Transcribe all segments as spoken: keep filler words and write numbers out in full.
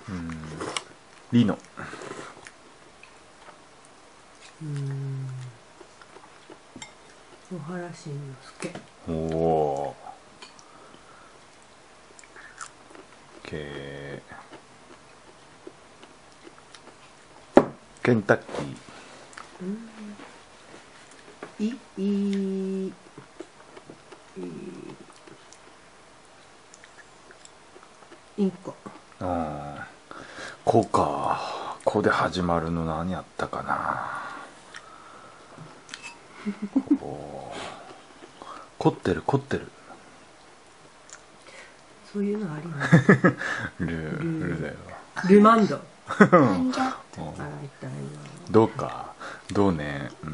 うん。リノ。 うーん。野原しんのすけ。 おお。け。ケンタッキー。 うん。いいい。インコ。 うん。こうか。こで始まるの何やったかな。こう。凝ってる凝ってる。 そういうのあります。 ルールだよ。 ルマンド。 なんじゃったあら痛いな。 どうか。どうね。うん。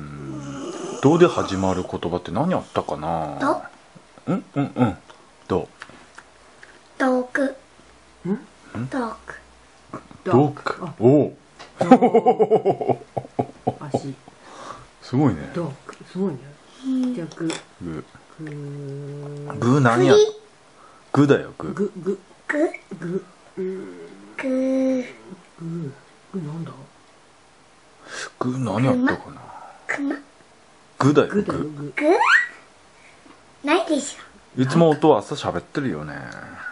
どうで始まる言葉って何あったかな。 どうんうんうん。どう。 道具ん道具ドッグ。おお。 足。 すごいね。 ドッグ。すごいね。じゃあグ。 グ。 グー。 グ何や。グだよグ。 ググぐグ。うん。 ぐググなんだ。 グ何やったかな。 くまグだよグだよグ。 グ。 ぐないでしょいつも音は朝喋ってるよね。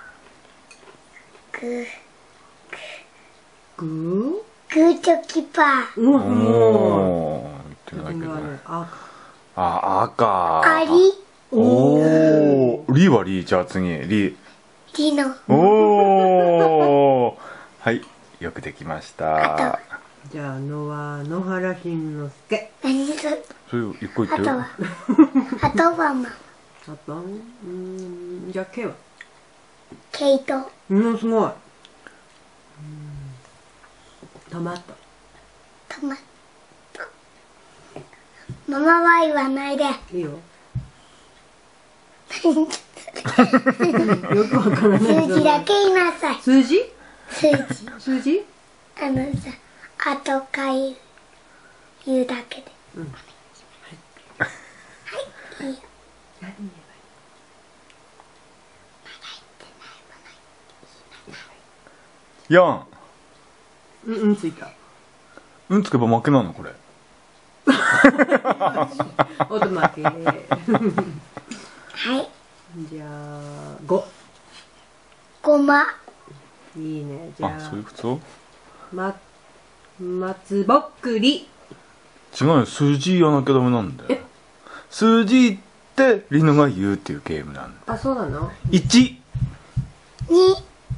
ぐググーチョキパーー。うわおもお。言ってう。 ないけど。 あ。 あ赤。 アリおお。リはリじゃあ次リ。 リノおお。はいよくできました。 じゃあのは野原しんのすけ。 何それそれ一個言ってよ。 あとはあとはまあとうーんじゃあけは。 ケイトうんすごい。トマト。 トマトママは言わないでいいよ。よくわからない。 数字だけ言いなさい数字？ 数字数字？ あのさあとか言う言うだけでうん。 はいいいよ何言四。 えばいい？うんうんついた。 うんつけば負けなのこれ。 音負け。 はいじゃあご。 ごまいいね。じゃあそういうあことま松ぼっくり。 違うよ数字言わなきゃダメなんだよ。数字言ってリノが言うっていうゲームなんだ。 あそうなの？ 一。 に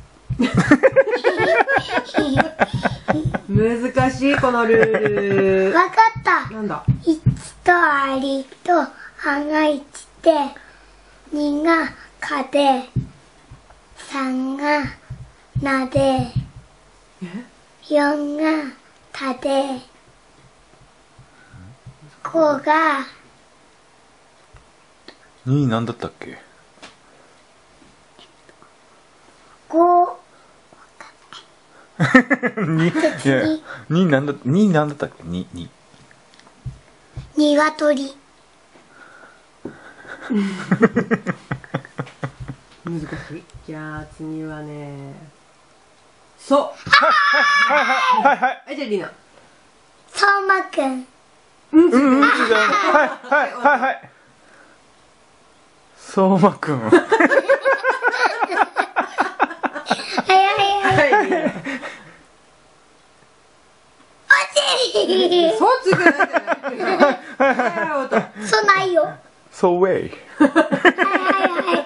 難しいこのルール。 わかったなんだ。 いちとありとあがいちでにがかでさんがなでよんがたでごが二なんだったっけ。 ご二いや二なんだ二なんだったっけ二二。 にわとり難しい。じゃあ次はね。そう。 はいはいはい。 はいじゃあリナ。 相馬くんうんうんうん違う。はいはいはいはい。相馬くん。 はいはいはいはい。 おじいそうつくないじゃない。はい音。 そうないよそうウェイ。